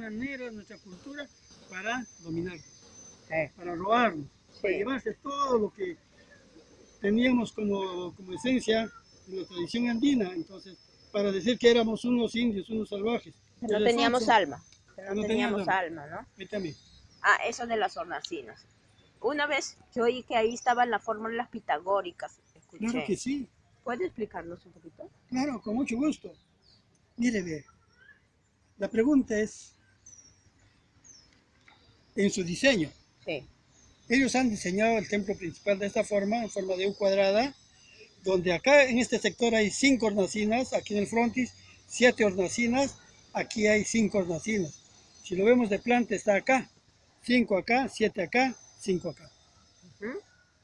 manera nuestra cultura para dominarnos, Sí. para robarnos, para Sí. llevarse todo lo que teníamos como esencia de la tradición andina. Entonces, para decir que éramos unos indios, unos salvajes. Que Eso no es teníamos falso, alma. Que que no no teníamos teníamos alma. alma, ¿no? Ahí también. Ah, eso de las hornacinas. Una vez yo oí que ahí estaban las fórmulas pitagóricas. Claro Escuché. que sí, ¿Puede explicarnos un poquito? claro, con mucho gusto. Mire, ve, la pregunta es en su diseño. Sí. Ellos han diseñado el templo principal de esta forma, en forma de U cuadrada, donde acá en este sector hay 5 hornacinas, aquí en el frontis 7 hornacinas, aquí hay 5 hornacinas. Si lo vemos de planta está acá, 5 acá, 7 acá, 5 acá. Ujú.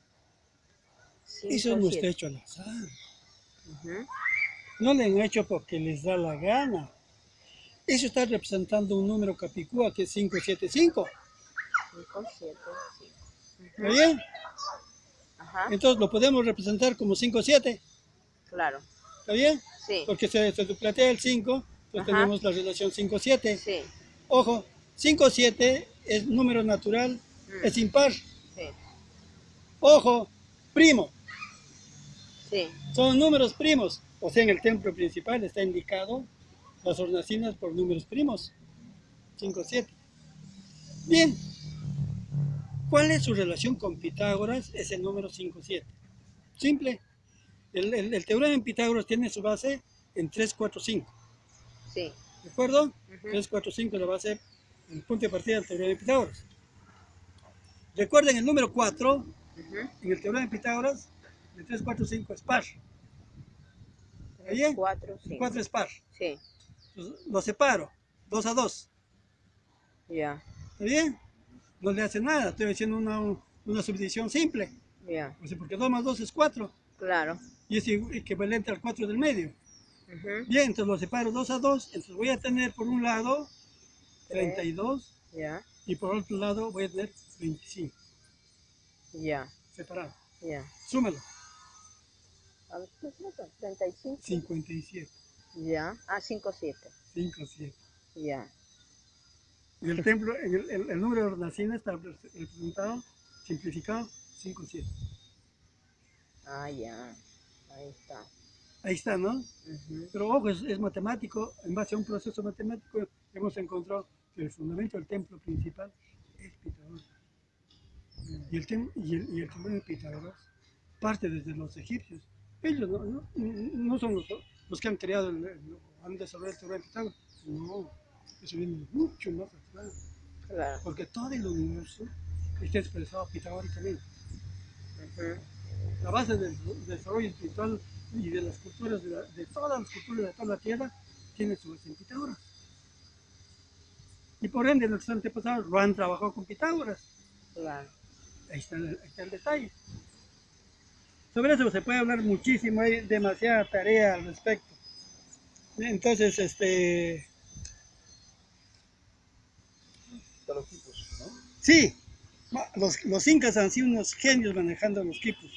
Eso 5, no está 7. hecho al azar, Ujú. no lo han hecho porque les da la gana. Eso está representando un número capicúa que es 575, 5, 7, 5. ¿está bien? Ajá, Entonces lo podemos representar como 57, claro. ¿está bien? Sí. Porque se duplatea el 5, entonces Ajá, tenemos la relación 5-7. sí. Ojo, 5-7 es número natural, Mm, es impar. sí, Ojo, primo, sí. son números primos. O sea, en el templo principal está indicado las hornacinas por números primos, 5-7. Bien, ¿cuál es su relación con Pitágoras? Es el número 5-7. Simple, el teorema en Pitágoras tiene su base en 3-4-5. Sí. ¿De acuerdo? Ujú, 3-4-5 es la base, el punto de partida del teorema de Pitágoras. Recuerden el número 4, ujú. en el teorema de Pitágoras, el 3-4-5 es par. ¿Está 3, bien? 4, El 4 5. es par. Sí, Entonces, lo separo, 2-2. ya, ¿Está bien? No le hace nada, estoy haciendo una subdivisión simple. ya. O sea, porque 2 más 2 es 4 Claro. y es equivalente al 4 del medio. Ujú. Bien, entonces lo separo 2-2, entonces voy a tener por un lado 3, 32 ya, y por otro lado voy a tener 25, ya, separado. ya. Súmalo, A ver, ¿qué es eso? 35. 57, Ya. Ah, 5, 7. 5, 7. Ya. En el templo, el número de hornacinas está representado, simplificado, 5-7. Ah, ya. Ahí está. Ahí está, ¿no? Ujú. Pero ojo, es matemático, en base a un proceso matemático hemos encontrado que el fundamento del templo principal es Pitágoras. Y el teorema de Pitágoras parte desde los egipcios. Ellos no son los que han creado, han desarrollado el teorema de Pitágoras. No, eso viene mucho más atrás. Claro. Porque todo el universo está expresado pitagóricamente. Ujú. La base del desarrollo espiritual y de las culturas, de todas las culturas de toda la tierra, tiene su base en Pitágoras. Y por ende, nuestros antepasados lo han trabajado con Pitágoras. Claro. Ahí está el detalle. Sobre eso se puede hablar muchísimo, hay demasiada tarea al respecto. Entonces, De los tipos, ¿no? sí, los incas han sido unos genios manejando los quipus.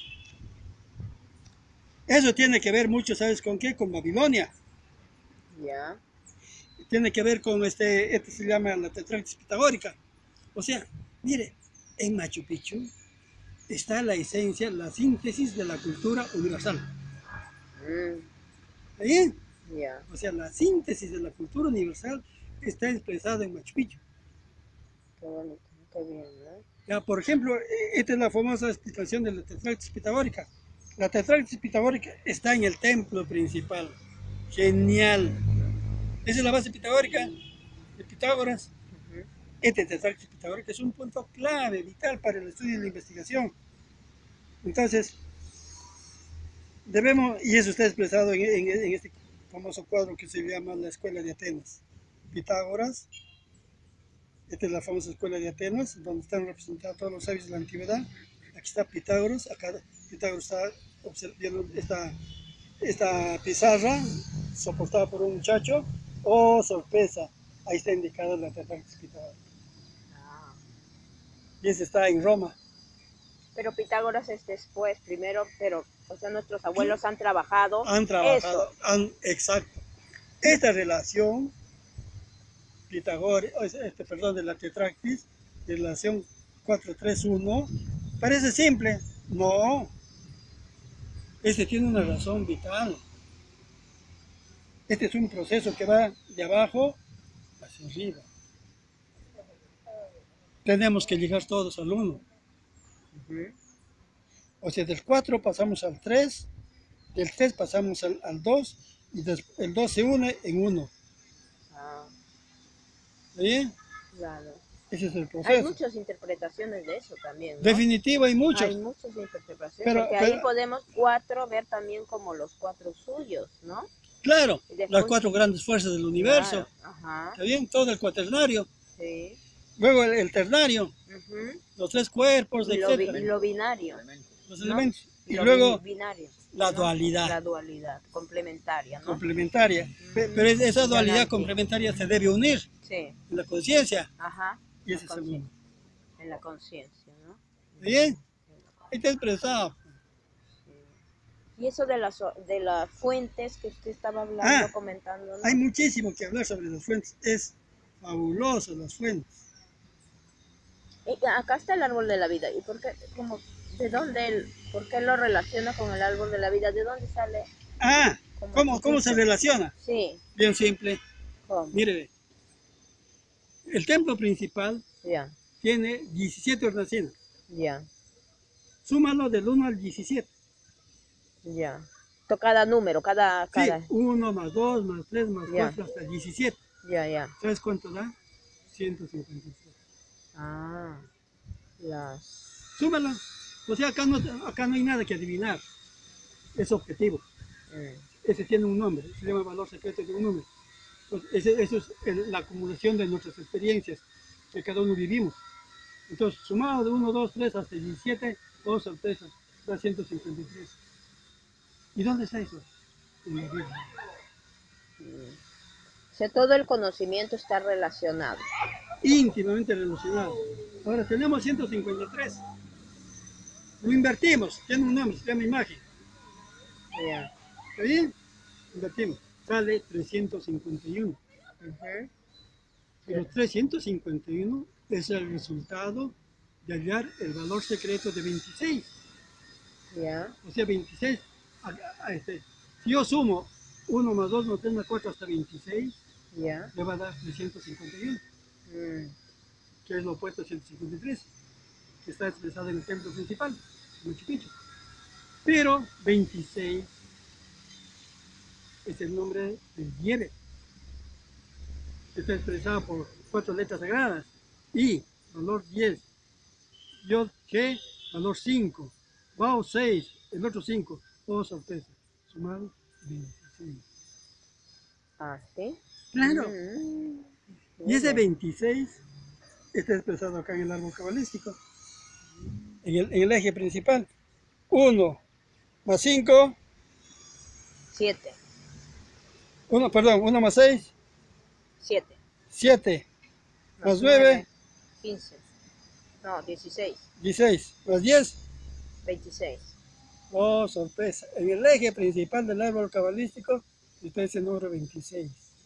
Eso tiene que ver mucho, ¿sabes con qué? Con Babilonia. Ya. Tiene que ver con este se llama la tetractis pitagórica. O sea, mire, en Machu Picchu está la esencia, la síntesis de la cultura universal. Mm, ¿Está bien? ya. O sea, la síntesis de la cultura universal está expresada en Machu Picchu. Qué bonito. Qué bien, ¿no? Ya, por ejemplo, esta es la famosa explicación de la tetractis pitagórica. La tetractis pitagórica está en el templo principal. Genial. Esa es la base pitagórica de Pitágoras. Ujú. Este tetractis pitagórico es un punto clave, vital para el estudio y la investigación. Entonces, debemos, y eso está expresado en este famoso cuadro que se llama la Escuela de Atenas. Pitágoras, esta es la famosa Escuela de Atenas, donde están representados todos los sabios de la antigüedad. Aquí está Pitágoras, acá Pitágoras está observando esta pizarra soportada por un muchacho. Oh, sorpresa, ahí está indicada la tetractis pitagórica. Ah. Y ese está en Roma. Pero Pitágoras es después, primero, pero, o sea, nuestros abuelos han trabajado Han eso. trabajado, exacto. Esta relación Pitágoras, perdón, de la tetractis, de relación 4-3-1, parece simple. No, este tiene una razón vital. Este es un proceso que va de abajo hacia arriba. Tenemos que llegar todos al 1. O sea, del 4 pasamos al 3, del 3 pasamos al 2, y el 2 se une en 1. Ah, ¿Está bien? claro. Ese es el Hay proceso. muchas interpretaciones de eso también, ¿no? Definitivo hay muchos. Hay muchas interpretaciones, Pero- porque pero- ahí podemos 4 ver también como los 4 suyos, ¿no? Claro, Y después- las 4 grandes fuerzas del universo. Claro, ajá, ¿Está bien? Todo el cuaternario. sí. Luego el ternario, Ujú. los 3 cuerpos, Y etc. lo binario. Los ¿no? elementos. Y Lo luego binario, la ¿no? dualidad. La dualidad, complementaria, ¿no? complementaria. Pero esa dualidad complementaria se debe unir Sí, en la conciencia. ajá. Y ese es el uno. En la conciencia, ¿no? ¿Está bien? En la Ahí está expresado. Y eso de las fuentes que usted estaba hablando, comentando, ¿no? Hay muchísimo que hablar sobre las fuentes. Es fabuloso las fuentes. Y acá está el árbol de la vida. ¿Y por qué, por qué lo relaciona con el árbol de la vida? ¿De dónde sale? ¿Cómo se relaciona? Sí. Bien simple. ¿Cómo? Mire, el templo principal Ya, tiene 17 hornacinas. ya, Súmalo del 1 al 17. ya. Cada número, cada... Sí, 1 más 2 más 3 más Ya. 4 hasta el 17. Ya. ¿Sabes cuánto da? 153. Ah, las... Súmalo. O sea, acá no hay nada que adivinar. Es objetivo. Ese tiene un nombre, se llama valor secreto de un número. Entonces, eso es la acumulación de nuestras experiencias que cada uno vivimos. Entonces, sumado de 1, 2, 3 hasta 17, 2 al 3 da 153. ¿Y dónde está eso? En la Biblia. O sea, todo el conocimiento está relacionado. Íntimamente relacionado. Ahora tenemos 153. Lo invertimos, tiene un nombre, se llama imagen. Ya. ¿Está bien? Invertimos. Sale 351. Ujú. Pero 351 es el resultado de hallar el valor secreto de 26. Ya. O sea, 26. Si yo sumo 1 más 2 más 3 más 4 hasta 26, Ya. le va a dar 351, que es lo opuesto a 153, que está expresado en el templo principal, Machu Picchu. Pero 26 es el nombre del Yebe. Está expresado por 4 letras sagradas. Y, valor 10. Yod, Ge, valor 5. Bao, 6. El otro 5. Oh, sorpresa. Sumado, 26. Ah, ¿sí? Claro. Mm. Y ese 26 está expresado acá en el árbol cabalístico. En el eje principal. 1 más 5. 7. 1 más 6. 7. 7. Más 9. 15. No, 16. 16. Más 10. 26. Oh, sorpresa. En el eje principal del árbol cabalístico está ese número 26.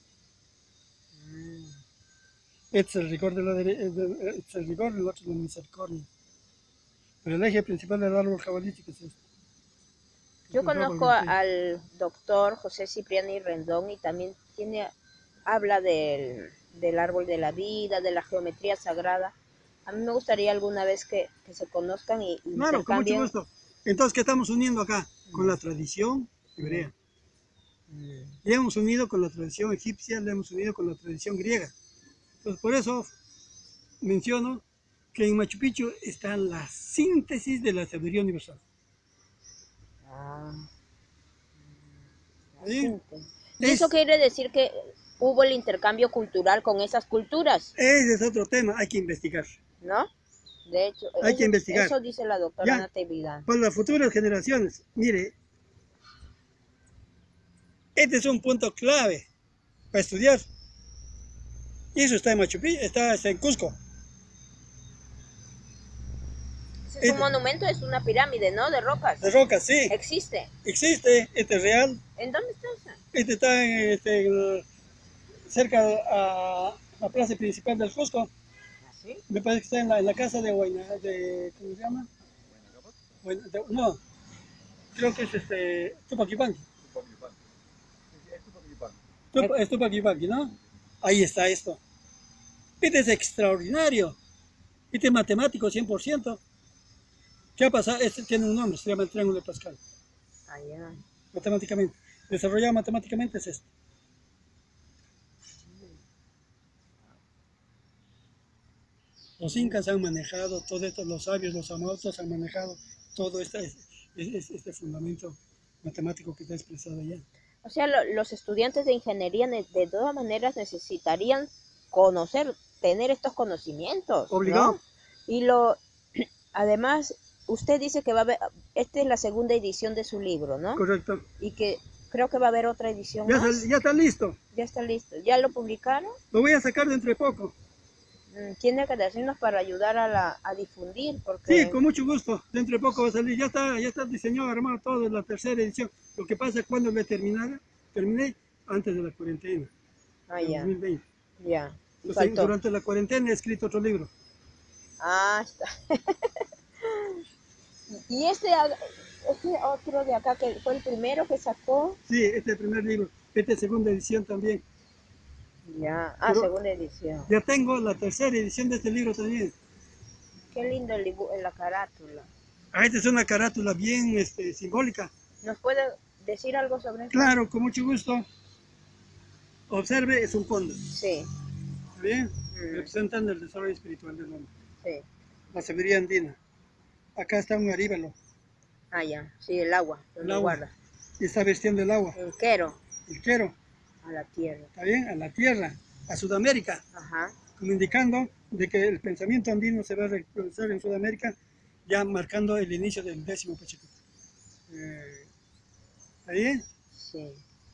Este es el rigor de la este es el rigor, el otro es la misericordia. Pero el eje principal del árbol cabalístico es este. Yo Este es el árbol conozco 26. al doctor José Cipriani Rendón y también habla del árbol de la vida, de la geometría sagrada. A mí me gustaría alguna vez que se conozcan y Claro, con mucho intercambien. gusto. Entonces, ¿qué estamos uniendo acá? Con la tradición hebrea. Le hemos unido con la tradición egipcia, le hemos unido con la tradición griega. Entonces, por eso menciono que en Machu Picchu está la síntesis de la sabiduría universal. ¿Sí? ¿Y eso quiere decir que hubo el intercambio cultural con esas culturas? Ese es otro tema, hay que investigar. ¿No? De hecho, Hay que investigar. Eso dice la doctora Ya. Natividad. Para las futuras generaciones, mire, este es un punto clave para estudiar. Y eso está en Machu Picchu, está en Cusco. Es un monumento, es una pirámide, ¿no? De rocas. De rocas, sí. Existe. Existe, este es real. ¿En dónde está esa? Este está cerca la plaza principal del Cusco. ¿Así? Me parece que está en la casa de Huayna, ¿cómo se llama? No, creo que es Tupac Yupanqui. Es Tupac Yupanqui, ¿no? Ahí está esto. Este es extraordinario. Este es matemático 100%. ¿Qué ha pasado? Este tiene un nombre, se llama el triángulo de Pascal. Allá. Matemáticamente. Desarrollado matemáticamente es esto. Los incas han manejado todo esto, los sabios, los amazonas han manejado todo este fundamento matemático que está expresado allá. O sea, los estudiantes de ingeniería de todas maneras necesitarían conocer, tener estos conocimientos, Obligado. ¿no? Y además, usted dice que va a haber, esta es la segunda edición de su libro, ¿no? Correcto. Y que creo que va a haber otra edición más. Ya está listo. Ya está listo. ¿Ya lo publicaron? Lo voy a sacar dentro de poco. Tiene que decirnos para ayudar a difundir, porque... Sí, con mucho gusto. Dentro de poco va a salir. Ya está diseñado, armado todo, la tercera edición. Lo que pasa es cuando le terminé antes de la cuarentena, en ya, 2020. ya. Entonces, durante la cuarentena he escrito otro libro. Ah, está. Y este otro de acá, que fue el primero que sacó. Sí, este es el primer libro. Esta es segunda edición también. Ya, segunda edición. Ya tengo la tercera edición de este libro también. Qué lindo la carátula. Esta es una carátula bien simbólica. ¿Nos puede decir algo sobre eso? Claro, con mucho gusto. Observe, es un cóndor. Sí. ¿Está bien? Representan el desarrollo espiritual del hombre. Sí. La sabiduría andina. Acá está un aríbalo. Ya. Sí, el agua. El agua. Guarda. Y está vertiendo el agua. El quero. El quero. A la tierra. ¿Está bien? A la tierra, a Sudamérica. Ajá. Como indicando de que el pensamiento andino se va a realizar en Sudamérica, ya marcando el inicio del 10º Pachacuti. ¿Está bien? Sí.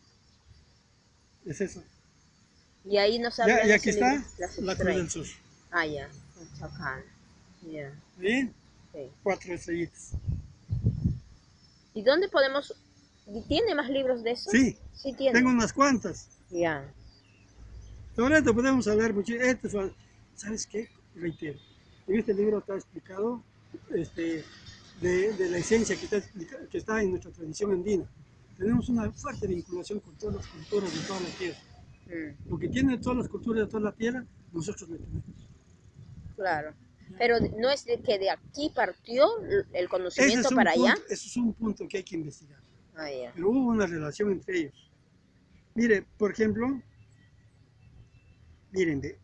Es eso. Y ahí nos habla y aquí está la Cruz del Sur. Ya. Chacán. Ya. ¿Está bien? Sí. 4 estrellitas. ¿Y dónde podemos...? ¿Tiene más libros de eso? Sí. Sí tiene. Tengo unas cuantas. Ya. Sobre esto podemos hablar mucho. ¿Sabes qué? Reitero. En este libro está explicado de la esencia que está en nuestra tradición andina. Tenemos una fuerte vinculación con todas las culturas de toda la tierra. Lo que tienen todas las culturas de toda la tierra, nosotros lo tenemos. Claro. Pero no es de que de aquí partió el conocimiento para allá. Ese es un punto que hay que investigar. Ya. Pero hubo una relación entre ellos. Mire, por ejemplo, miren, ve.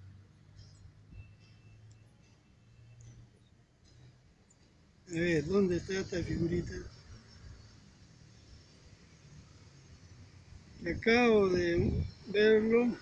A ver, ¿dónde está esta figurita? Que acabo de verlo.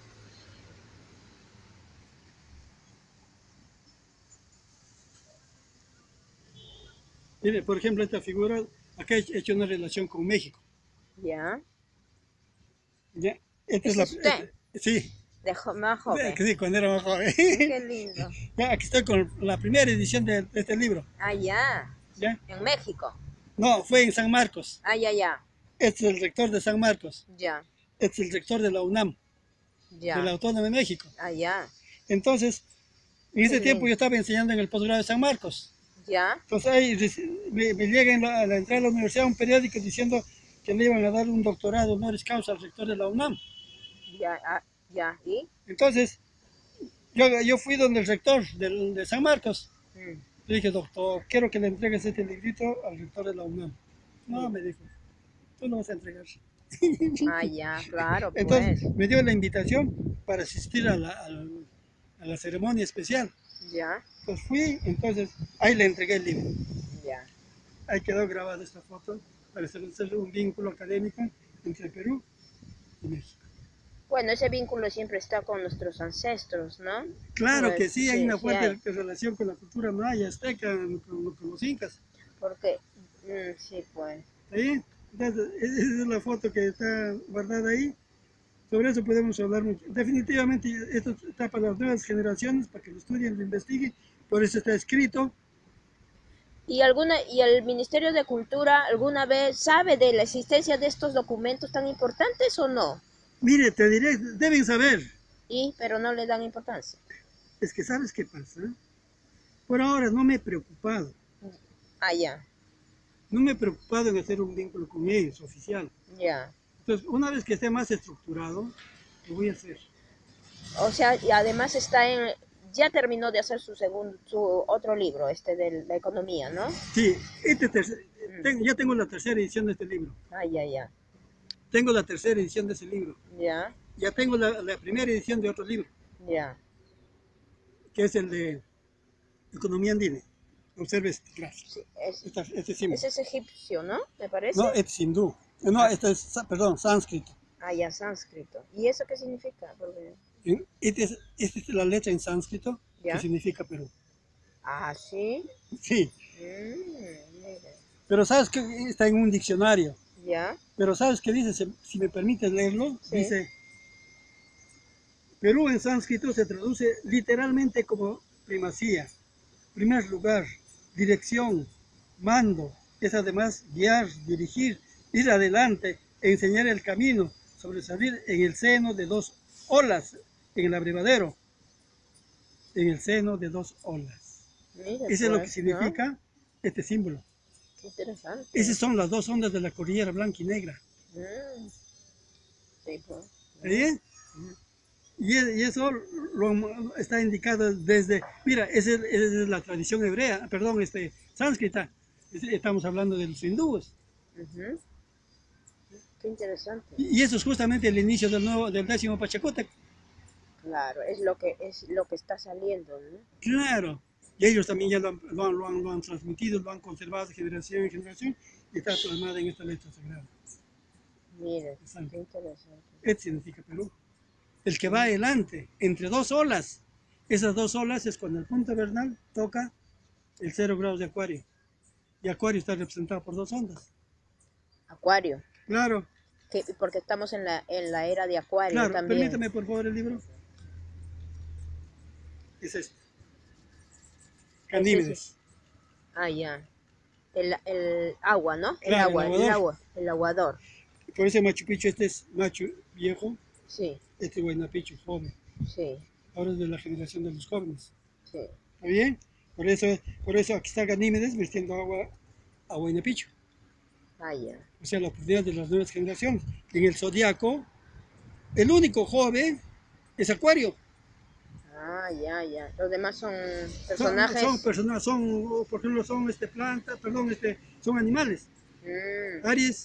Mire, por ejemplo, esta figura, acá he hecho una relación con México. Ya. ¿Ya? Esta ¿Es usted? Sí. Más joven. Sí, cuando era más joven. Qué lindo. Ya, aquí estoy con la primera edición de este libro. Ya. ¿Ya? En México. No, fue en San Marcos. Ya. Este es el rector de San Marcos. Ya. Este es el rector de la UNAM. Ya. De la Autónoma de México. Ya. Entonces, en ese tiempo yo estaba enseñando en el posgrado de San Marcos. Ya. Entonces ahí me llega a la entrada de la universidad un periódico diciendo que le iban a dar un doctorado honoris causa al rector de la UNAM. Ya. ¿Y? Entonces, yo fui donde el rector de San Marcos. Le dije, doctor, quiero que le entregues este librito al rector de la UNAM. No, me dijo, tú lo vas a entregar. Ya, claro. Entonces, pues. me dio la invitación para asistir a la ceremonia especial. Ya. Entonces fui, entonces ahí le entregué el libro. Ya. Ahí quedó grabada esta foto para establecer un vínculo académico entre Perú y México. Bueno, ese vínculo siempre está con nuestros ancestros, ¿no? Claro Pues, que sí, hay una fuerte hay. relación con la cultura maya, azteca, con los incas. Porque, sí, pues. ¿Sí? Entonces, esa es la foto que está guardada ahí. Sobre eso podemos hablar mucho. Definitivamente esto está para las nuevas generaciones, para que lo estudien, lo investiguen. Por eso está escrito. ¿Y el Ministerio de Cultura alguna vez sabe de la existencia de estos documentos tan importantes o no? Mire, te diré, deben saber. pero no le dan importancia. Es que ¿sabes qué pasa? Por ahora no me he preocupado. Ah, ya, No me he preocupado en hacer un vínculo con ellos, oficial. ya. Entonces, una vez que esté más estructurado, lo voy a hacer. O sea, y además ya terminó de hacer su otro libro, de la economía, ¿no? Sí, Mm. ya tengo la tercera edición de este libro. Ah, ya, ya, Tengo la tercera edición de ese libro. ya, Ya tengo la primera edición de otro libro, ya. que es el de Economía Andina. Observe este, gracias. Sí, Este símbolo. ese es egipcio, ¿no? Me parece. No, este es hindú. No, Ah, este es, perdón, sánscrito. ah, ya, sánscrito. ¿Y eso qué significa? Porque, Esta es la letra en sánscrito que ¿ya? significa Perú. Ah, sí. Sí, Mire. pero sabes que está en un diccionario. ¿Ya? Pero sabes qué dice, si me permites leerlo, Sí. dice, Perú en sánscrito se traduce literalmente como primacía, primer lugar, dirección, mando, es además guiar, dirigir, ir adelante, enseñar el camino, sobresalir en el seno de dos olas, en el abrevadero, en el seno de dos olas. Mire, Eso es lo que pues, ¿no? significa este símbolo. Qué interesante. Esas son las dos ondas de la cordillera blanca y negra. Mm, sí, pues. ¿Sí? Mm. Y eso está indicado desde, mira, esa es la tradición hebrea, perdón, sánscrita. Estamos hablando de los hindúes. Ujú. Qué interesante. Y eso es justamente el inicio del décimo Pachacútec. Claro, es lo que está saliendo, ¿no? Claro. Y ellos también ya lo han transmitido, lo han conservado de generación en generación y está plasmada en esta letra sagrada. Mire, qué Sánscrita. interesante. Et significa Perú. El que va Mm. adelante, entre dos olas. Esas dos olas es cuando el punto vernal toca el 0 grados de Acuario. Y Acuario está representado por dos ondas. Acuario, Claro, porque estamos en la era de Acuario claro. también. Permítame por favor el libro. Es este. Ese es, Ganímedes. ah, ya. El agua, ¿no? Claro, el aguador. El aguador. Por ese Machu Picchu, este es Machu viejo, Sí, este es Huayna Picchu joven. sí, Ahora es de la generación de los jóvenes. sí. ¿Está bien? Por eso aquí está Ganímedes vertiendo agua a Huayna Picchu. Ah, ya. O sea, la oportunidad de las nuevas generaciones. En el zodiaco, el único joven es Acuario. Ah, ya, ya. Los demás son Son personajes. personas, por ejemplo, son plantas, perdón, son animales. Mm, Aries,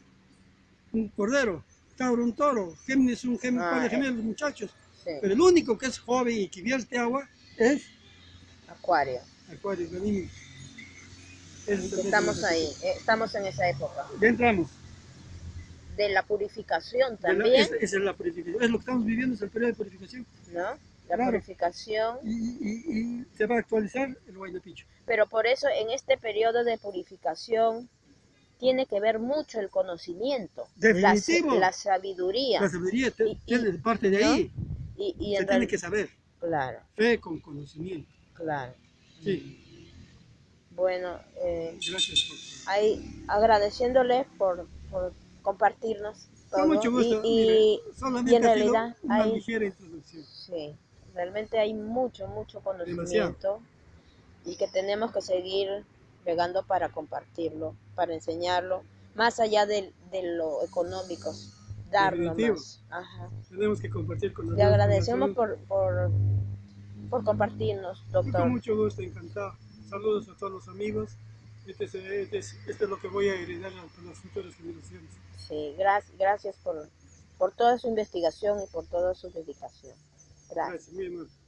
un cordero, Tauro, un toro, Géminis, un par ah, de gemelos, muchachos. sí. Pero el único que es joven y que vierte agua es Acuario. Acuario, Ganímedes. Ese es el Estamos método de ahí, la- estamos en esa época. Ya entramos. De la purificación también, Esa es la purificación. Es lo que estamos viviendo, es el periodo de purificación. ¿no? La Claro. purificación. Y se va a actualizar el Huayna Picchu. Pero por eso en este periodo de purificación tiene que ver mucho el conocimiento, Definitivo. la sabiduría. La sabiduría Y, tiene parte de ¿no? ahí. Y Se en tiene realidad, que saber. claro, Fe con conocimiento. claro. Sí. Bueno, Gracias por... ahí agradeciéndole por compartirnos Con todo mucho gusto. Mire, y en solamente ha sido realidad una hay, ligera introducción. sí, realmente hay mucho Demasiado. conocimiento y que tenemos que seguir llegando para compartirlo, para enseñarlo, más allá de lo económico, darnos Definitivo. más. Ajá. Tenemos que compartir con las Le nuevas agradecemos generaciones. por compartirnos, Y con doctor. mucho gusto, encantado. Saludos a todos los amigos. Este es lo que voy a heredar a las futuras generaciones. Sí, gracias por toda su investigación y por toda su dedicación. Gracias. Gracias, muy amable.